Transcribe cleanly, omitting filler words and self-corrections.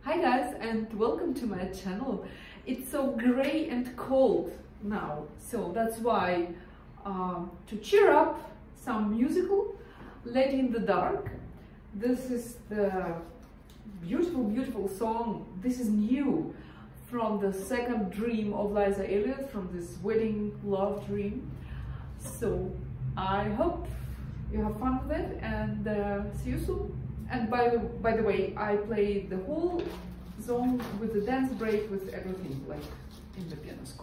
Hi guys, and welcome to my channel. It's so grey and cold now, so that's why to cheer up, some musical Lady in the Dark. This is the beautiful song. This is new from the second dream of Liza Elliott, from this wedding love dream. So I hope you have fun with it, and see you soon. And by the way, I played the whole song with the dance break, with everything like in the piano score.